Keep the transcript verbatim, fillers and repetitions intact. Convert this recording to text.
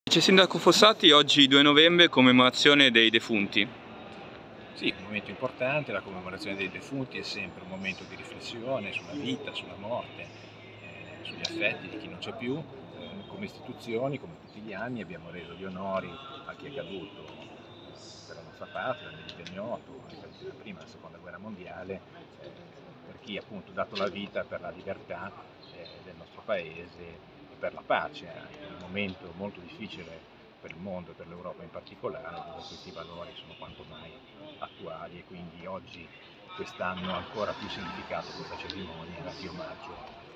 Vice Sindaco Fossati, oggi due novembre, commemorazione dei defunti. Sì, un momento importante, la commemorazione dei defunti è sempre un momento di riflessione sulla vita, sulla morte, eh, sugli affetti di chi non c'è più. Eh, come istituzioni, come tutti gli anni, abbiamo reso gli onori a chi è caduto per la nostra patria, nel millenovecentotto, anche nella prima e la seconda guerra mondiale, eh, per chi appunto ha dato la vita per la libertà eh, del nostro paese e per la pace anche, in un momento molto difficile per il mondo e per l'Europa in particolare, dove questi valori sono quanto mai attuali, e quindi oggi, quest'anno, ha ancora più significato questa cerimonia di omaggio